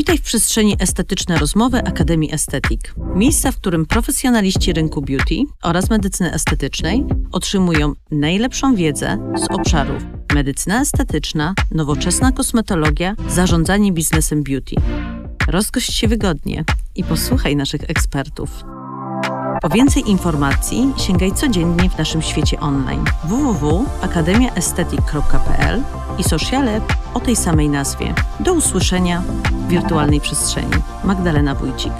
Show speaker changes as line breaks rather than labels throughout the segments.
Witaj w przestrzeni Estetyczne Rozmowy Akademii Estetik. Miejsca, w którym profesjonaliści rynku beauty oraz medycyny estetycznej otrzymują najlepszą wiedzę z obszarów medycyna estetyczna, nowoczesna kosmetologia, zarządzanie biznesem beauty. Rozgość się wygodnie i posłuchaj naszych ekspertów. Po więcej informacji sięgaj codziennie w naszym świecie online www.akademiaestetyk.pl i sociale o tej samej nazwie. Do usłyszenia w wirtualnej przestrzeni. Magdalena Wójcik.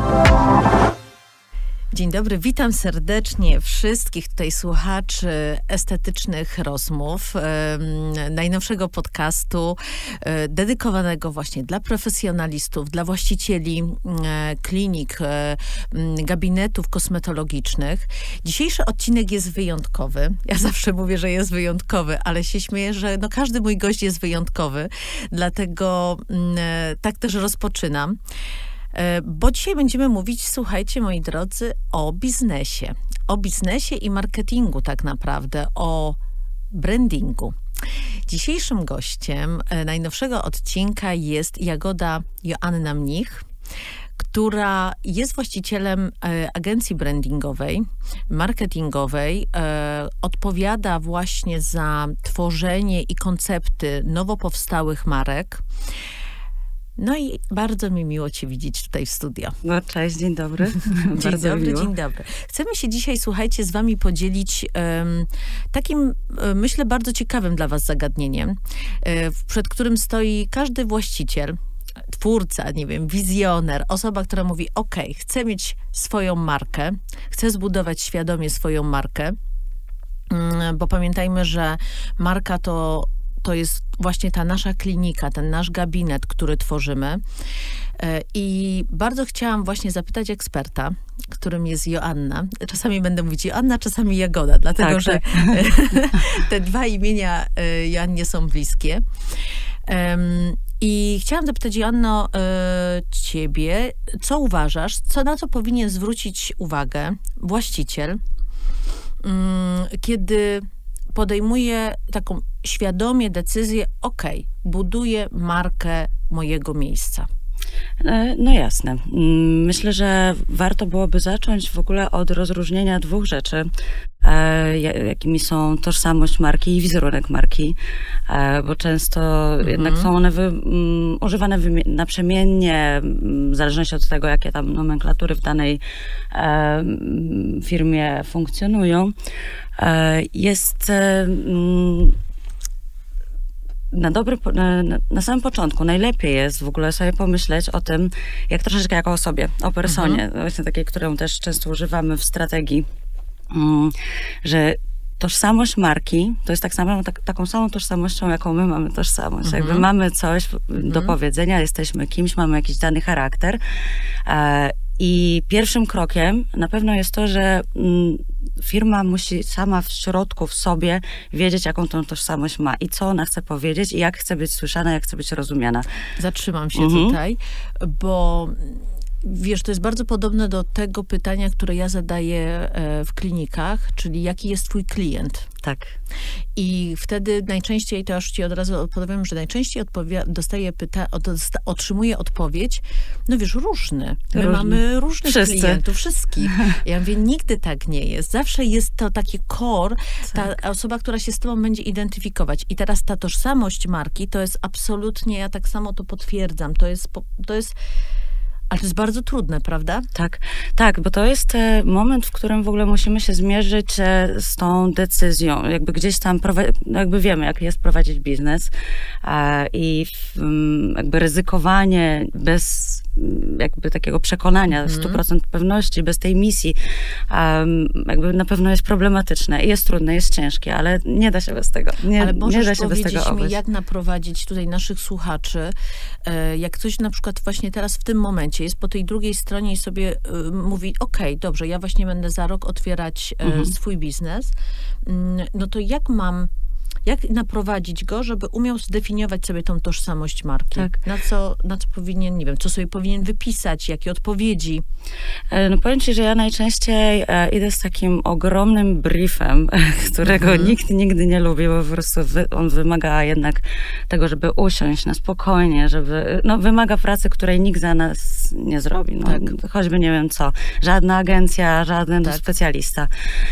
Dzień dobry, witam serdecznie wszystkich tutaj słuchaczy Estetycznych Rozmów, najnowszego podcastu dedykowanego właśnie dla profesjonalistów, dla właścicieli klinik, gabinetów kosmetologicznych. Dzisiejszy odcinek jest wyjątkowy. Ja zawsze mówię, że jest wyjątkowy, ale się śmieję, że każdy mój gość jest wyjątkowy, dlatego tak też rozpoczynam. Bo dzisiaj będziemy mówić, słuchajcie, moi drodzy, o biznesie. O biznesie i marketingu tak naprawdę, o brandingu. Dzisiejszym gościem najnowszego odcinka jest Jagoda Joanna Mnich, która jest właścicielem agencji brandingowej, marketingowej, odpowiada właśnie za tworzenie i koncepty nowo powstałych marek. No i bardzo mi miło Cię widzieć tutaj w studio.
No cześć, dzień dobry.
Dzień dobry. Chcemy się dzisiaj, słuchajcie, z Wami podzielić takim, myślę, bardzo ciekawym dla Was zagadnieniem, przed którym stoi każdy właściciel, twórca, nie wiem, wizjoner, osoba, która mówi, chcę mieć swoją markę, chcę zbudować świadomie swoją markę, bo pamiętajmy, że marka to jest właśnie ta nasza klinika, ten nasz gabinet, który tworzymy. I bardzo chciałam właśnie zapytać eksperta, którym jest Joanna. Czasami będę mówić Joanna, czasami Jagoda, dlatego że te dwa imienia Joannie są bliskie. I chciałam zapytać, Joanno, ciebie, co uważasz, na co powinien zwrócić uwagę właściciel, kiedy podejmuje taką świadomie decyzję, buduję markę mojego miejsca.
No jasne. Myślę, że warto byłoby zacząć w ogóle od rozróżnienia dwóch rzeczy, jakimi są tożsamość marki i wizerunek marki, bo często jednak są one używane naprzemiennie, w zależności od tego, jakie tam nomenklatury w danej firmie funkcjonują. Jest na samym początku najlepiej jest w ogóle sobie pomyśleć o tym, jak troszeczkę jako o sobie, o personie, właśnie takiej, którą też często używamy w strategii, że tożsamość marki to jest tak samo, taką samą tożsamością, jaką my mamy tożsamość. Jakby mamy coś do powiedzenia, jesteśmy kimś, mamy jakiś dany charakter. I pierwszym krokiem na pewno jest to, że firma musi sama w środku, w sobie wiedzieć, jaką tą tożsamość ma i co ona chce powiedzieć i jak chce być słyszana, jak chce być rozumiana.
Zatrzymam się tutaj, bo wiesz, to jest bardzo podobne do tego pytania, które ja zadaję w klinikach, czyli jaki jest twój klient.
Tak.
I wtedy najczęściej, to już ci od razu odpowiem, że najczęściej otrzymuję odpowiedź, no wiesz, różny. My mamy różnych klientów, wszystkich. Ja mówię, nigdy tak nie jest. Zawsze jest to taki core, ta osoba, która się z tobą będzie identyfikować. I teraz ta tożsamość marki, to jest absolutnie, ja tak samo to potwierdzam, to jest ale to jest bardzo trudne, prawda?
Tak, bo to jest moment, w którym w ogóle musimy się zmierzyć z tą decyzją. Jakby gdzieś tam, jakby wiemy, jak jest prowadzić biznes i jakby ryzykowanie bez jakby takiego przekonania, 100% pewności, bez tej misji, jakby na pewno jest problematyczne. Jest trudne, jest ciężkie, ale nie da się bez tego.
Ale możesz powiedzieć mi, jak naprowadzić tutaj naszych słuchaczy, jak ktoś na przykład właśnie teraz w tym momencie jest po tej drugiej stronie i sobie mówi, dobrze, ja właśnie będę za rok otwierać swój biznes, no to jak mam Jak naprowadzić go, żeby umiał zdefiniować sobie tą tożsamość marki?
Tak.
Na co powinien, nie wiem, co sobie powinien wypisać, jakie odpowiedzi?
No powiem ci, że ja najczęściej idę z takim ogromnym briefem, którego nikt nigdy nie lubi, bo po prostu on wymaga jednak tego, żeby usiąść na spokojnie, wymaga pracy, której nikt za nas nie zrobi. No, choćby nie wiem co. Żadna agencja, żaden specjalista.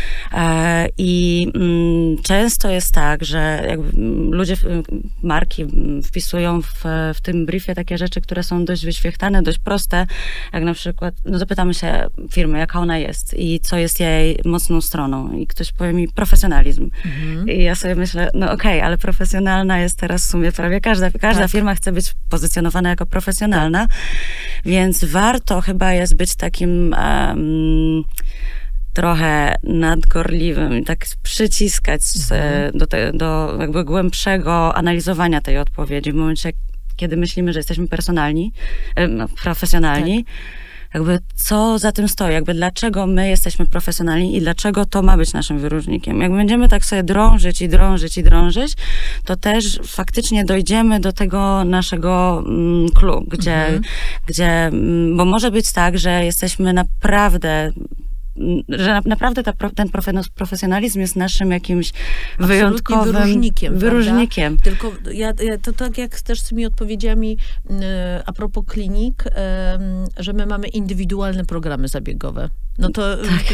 I często jest tak, że jakby ludzie, marki wpisują w tym briefie takie rzeczy, które są dość wyświechtane, dość proste, jak na przykład, zapytamy się firmy, jaka ona jest i co jest jej mocną stroną. I ktoś powie mi profesjonalizm. I ja sobie myślę, no okej, ale profesjonalna jest teraz w sumie prawie każda firma chce być pozycjonowana jako profesjonalna, więc warto chyba jest być takim trochę nadgorliwym, tak przyciskać do jakby głębszego analizowania tej odpowiedzi. W momencie, kiedy myślimy, że jesteśmy profesjonalni, jakby co za tym stoi, jakby dlaczego my jesteśmy profesjonalni i dlaczego to ma być naszym wyróżnikiem. Jak będziemy tak sobie drążyć, to też faktycznie dojdziemy do tego naszego clou, gdzie bo może być tak, że jesteśmy naprawdę ten profesjonalizm jest naszym jakimś wyjątkowym wyróżnikiem.
Tylko to tak jak też z tymi odpowiedziami a propos klinik, że my mamy indywidualne programy zabiegowe. No to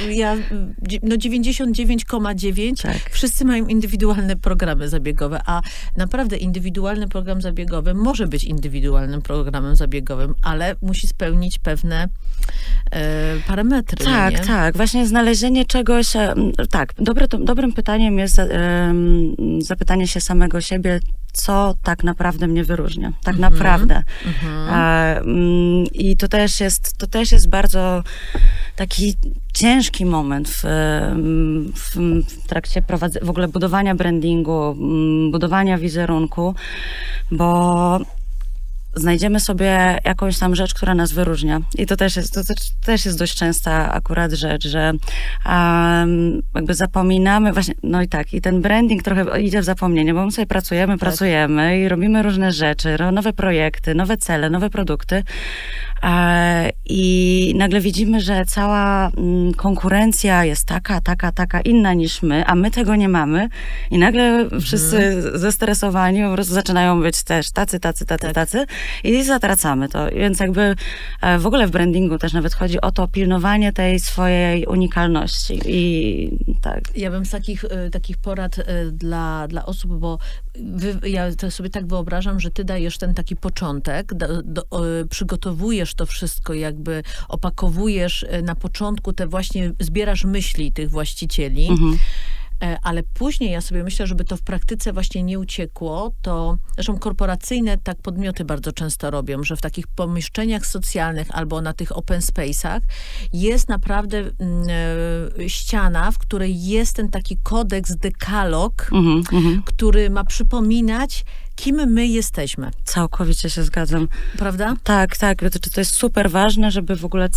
99,9 wszyscy mają indywidualne programy zabiegowe, a naprawdę indywidualny program zabiegowy może być indywidualnym programem zabiegowym, ale musi spełnić pewne parametry.
Tak. Właśnie znalezienie czegoś, dobrym pytaniem jest zapytanie się samego siebie, co tak naprawdę mnie wyróżnia. Tak naprawdę. I to też jest bardzo taki ciężki moment w trakcie w ogóle budowania brandingu, budowania wizerunku, bo znajdziemy sobie jakąś tam rzecz, która nas wyróżnia. I to też jest dość częsta akurat rzecz, że jakby zapominamy właśnie, i ten branding trochę idzie w zapomnienie, bo my sobie pracujemy i robimy różne rzeczy, nowe projekty, nowe cele, nowe produkty, i nagle widzimy, że cała konkurencja jest taka inna niż my, a my tego nie mamy i nagle wszyscy zestresowani po prostu zaczynają być też tacy i zatracamy to. Więc jakby w ogóle w brandingu też nawet chodzi o to pilnowanie tej swojej unikalności. I tak.
Ja bym z takich porad dla osób, bo ja to sobie tak wyobrażam, że ty dajesz ten taki początek, przygotowujesz to wszystko, jakby opakowujesz na początku, zbierasz myśli tych właścicieli, ale później ja sobie myślę, żeby to w praktyce właśnie nie uciekło, to zresztą korporacyjne podmioty bardzo często robią, że w takich pomieszczeniach socjalnych albo na tych open space'ach jest naprawdę ściana, w której jest ten taki kodeks, dekalog, który ma przypominać, kim my jesteśmy.
Całkowicie się zgadzam.
Prawda?
Tak. To jest super ważne, żeby w ogóle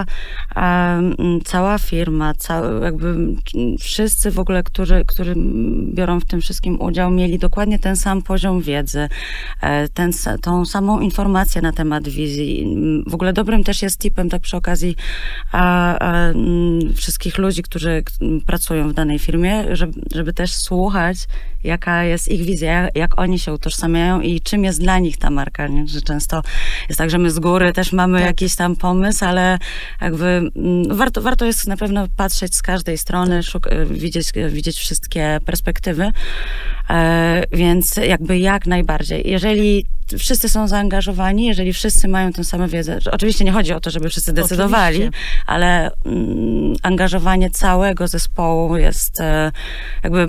cała firma, jakby wszyscy w ogóle, którzy biorą w tym wszystkim udział, mieli dokładnie ten sam poziom wiedzy, tą samą informację na temat wizji. W ogóle dobrym też jest tipem, tak przy okazji wszystkich ludzi, którzy pracują w danej firmie, żeby też słuchać, jaka jest ich wizja, jak oni się utożsamiają i czym jest dla nich ta marka, nie? Że często jest tak, że my z góry też mamy jakiś tam pomysł, ale jakby warto jest na pewno patrzeć z każdej strony, widzieć wszystkie perspektywy, więc jakby jak najbardziej. Jeżeli wszyscy są zaangażowani, jeżeli wszyscy mają tę samą wiedzę, oczywiście nie chodzi o to, żeby wszyscy decydowali, ale angażowanie całego zespołu jest jakby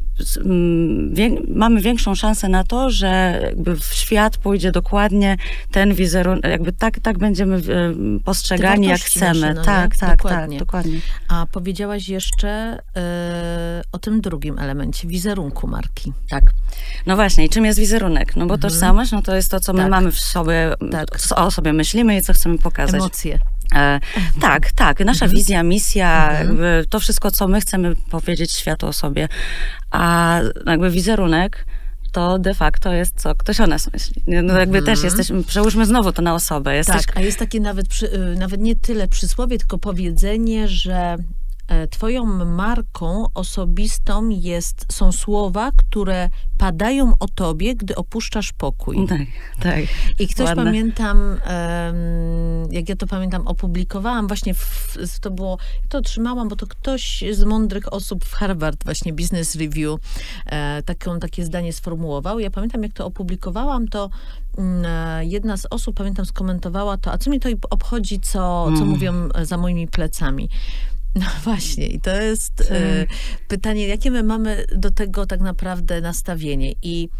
mamy większą szansę na to, że jakby w świat pójdzie dokładnie ten wizerunek, jakby tak będziemy postrzegani, jak chcemy.
Nasze,
dokładnie.
A powiedziałaś jeszcze o tym drugim elemencie, wizerunku marki.
Tak. No właśnie, i czym jest wizerunek? No bo tożsamość, to jest to, co my mamy w sobie, co o sobie myślimy i co chcemy pokazać.
Emocje.
Tak. Nasza wizja, misja, jakby to wszystko, co my chcemy powiedzieć światu o sobie. A jakby wizerunek to de facto jest, co ktoś o nas myśli. No jakby też jesteśmy, przełóżmy znowu to na osobę.
Tak, a jest takie nawet nie tyle przysłowie, tylko powiedzenie, że twoją marką osobistą są słowa, które padają o tobie, gdy opuszczasz pokój.
Tak.
I ktoś,
ładne.
pamiętam, jak ja to pamiętam, opublikowałam właśnie, to otrzymałam, bo to ktoś z mądrych osób w Harvard, właśnie Business Review, takie zdanie sformułował. Ja pamiętam, jak to opublikowałam, to jedna z osób, pamiętam, skomentowała to, a co mnie to obchodzi, co mówią za moimi plecami. No właśnie, i to jest pytanie, jakie my mamy do tego tak naprawdę nastawienie i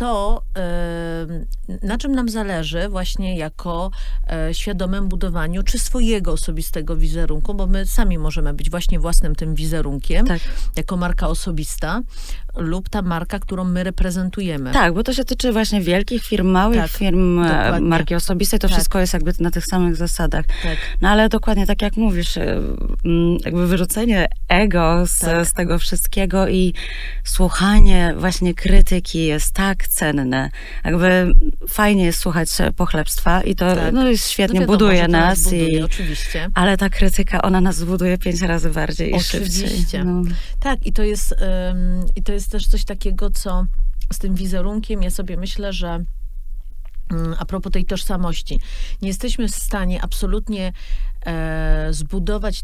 na czym nam zależy właśnie jako świadomym budowaniu czy swojego osobistego wizerunku, bo my sami możemy być właśnie własnym tym wizerunkiem, jako marka osobista lub ta marka, którą my reprezentujemy.
Tak, bo to się tyczy właśnie wielkich firm, małych firm, dokładnie. Marki osobistej, to wszystko jest jakby na tych samych zasadach. No ale dokładnie tak jak mówisz, jakby wyrzucenie ego z tego wszystkiego i słuchanie właśnie krytyki jest tak cenne. Jakby fajnie jest słuchać pochlebstwa i to jest świetnie, buduje nas.
Oczywiście.
Ale ta krytyka, ona nas buduje 5 razy bardziej i szybciej.
Tak, i to jest też coś takiego, co z tym wizerunkiem, ja sobie myślę, że a propos tej tożsamości, nie jesteśmy w stanie absolutnie zbudować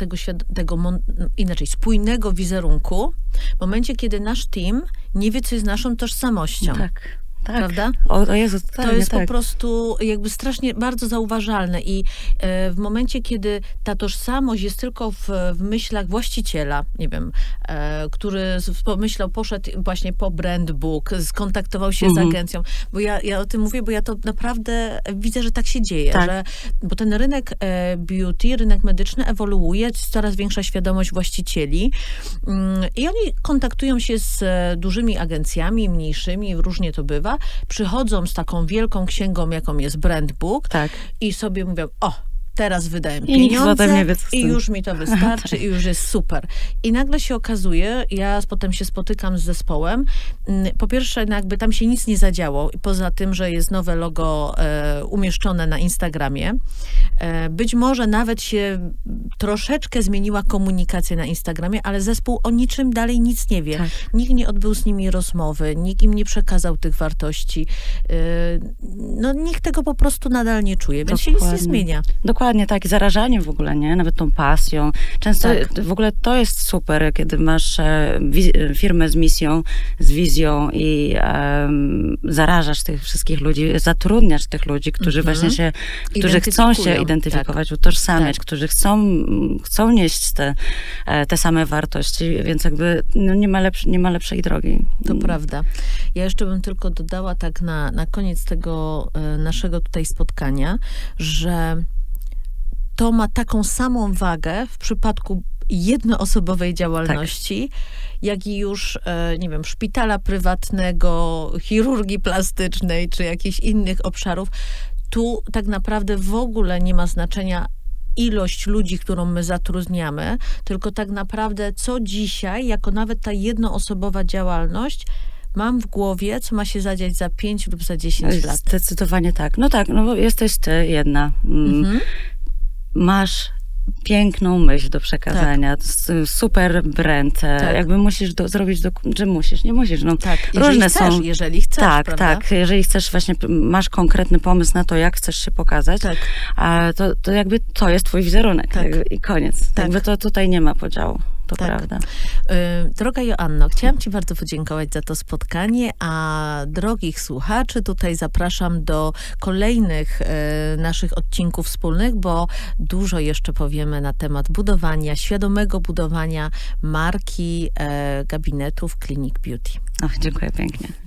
inaczej, spójnego wizerunku w momencie, kiedy nasz team nie wie, co jest naszą tożsamością.
Tak.
Prawda?
O Jezu,
to jest po prostu jakby strasznie bardzo zauważalne i w momencie, kiedy ta tożsamość jest tylko w myślach właściciela, nie wiem, który pomyślał, poszedł właśnie po brand book, skontaktował się z agencją, bo ja o tym mówię, bo ja to naprawdę widzę, że tak się dzieje, bo ten rynek beauty, rynek medyczny ewoluuje, jest coraz większa świadomość właścicieli i oni kontaktują się z dużymi agencjami, mniejszymi, różnie to bywa, przychodzą z taką wielką księgą, jaką jest Brand Book i sobie mówią, teraz wydałem pieniądze i już mi to wystarczy i już jest super. I nagle się okazuje, ja potem się spotykam z zespołem, po pierwsze jakby tam się nic nie zadziało, poza tym, że jest nowe logo umieszczone na Instagramie. Być może nawet się troszeczkę zmieniła komunikacja na Instagramie, ale zespół o niczym dalej nic nie wie. Nikt nie odbył z nimi rozmowy, nikt im nie przekazał tych wartości. Nikt tego po prostu nadal nie czuje, więc się nic nie zmienia.
Dokładnie tak, i zarażanie w ogóle, nie? Nawet tą pasją. Często w ogóle to jest super, kiedy masz firmę z misją, z wizją i zarażasz tych wszystkich ludzi, zatrudniasz tych ludzi, którzy właśnie którzy chcą się identyfikować, utożsamiać, którzy chcą nieść te same wartości, więc jakby nie ma lepszej drogi.
To prawda. Ja jeszcze bym tylko dodała tak na koniec tego naszego tutaj spotkania, że to ma taką samą wagę w przypadku jednoosobowej działalności, jak i już, nie wiem, szpitala prywatnego, chirurgii plastycznej, czy jakichś innych obszarów. Tu tak naprawdę w ogóle nie ma znaczenia ilość ludzi, którą my zatrudniamy, tylko tak naprawdę co dzisiaj, jako nawet ta jednoosobowa działalność, mam w głowie, co ma się zadziać za 5 lub za 10 lat.
Zdecydowanie tak. No tak, bo jesteś ty jedna. Masz piękną myśl do przekazania, super brand, jakby musisz zrobić, że musisz, nie musisz.
Różne są. Jeżeli chcesz, prawda?
Jeżeli chcesz, właśnie masz konkretny pomysł na to, jak chcesz się pokazać, to jakby to jest twój wizerunek i koniec. Jakby to tutaj nie ma podziału. To prawda.
Droga Joanno, chciałam ci bardzo podziękować za to spotkanie, a drogich słuchaczy tutaj zapraszam do kolejnych naszych odcinków wspólnych, bo dużo jeszcze powiemy na temat świadomego budowania marki gabinetów Clinic Beauty.
Dziękuję pięknie.